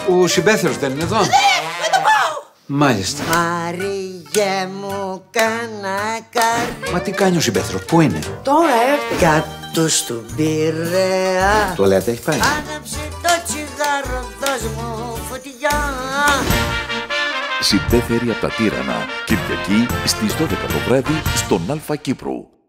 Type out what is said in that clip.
Ο συμπέθερος δεν είναι εδώ? Ναι, με το πάω. Μάλιστα. Μαριέ μου κανακάρι. Μα τι κάνει ο συμπέθερος, πού είναι? Τώρα έρθει. Κάτω στον Πειραιά. Τουαλέτα έχει πάει? Άναψε το τσιγάρο, δώσ' μου φωτιά. Συμπέθεροι από τα Τύρανα, Κυριακή στις 12 το βράδυ στον Αλφα Κύπρου.